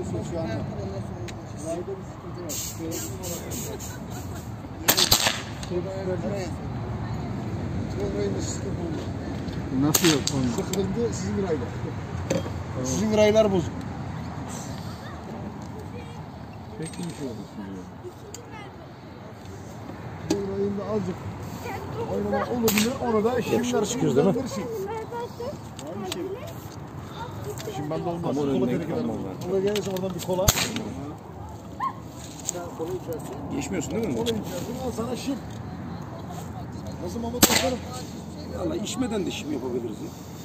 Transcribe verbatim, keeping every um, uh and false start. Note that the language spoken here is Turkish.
çalışıyor şu anda. Rayda bir sıkıntı var. Şeyden öğretmen. Tren rayında sıkıntı oldu. Nasıl yok onu? Sıkıntı sizin rayda. Sizin raylar bozuk. Peki bir şey oldu şimdi. Tren rayında azıcık oynama olabilir. Onu da şimdiler çıkıyoruz değil mi? Şimdi bende olmaz. Ama Kola önüne tenekeler. kalmam ben. Kola gelirse oradan bir kola. Sen kola içersin. Geçmiyorsun değil mi? Kola içersin. Al sana şim. Nasıl Mahmut Başkanım? Valla içmeden de şim yapabiliriz ya.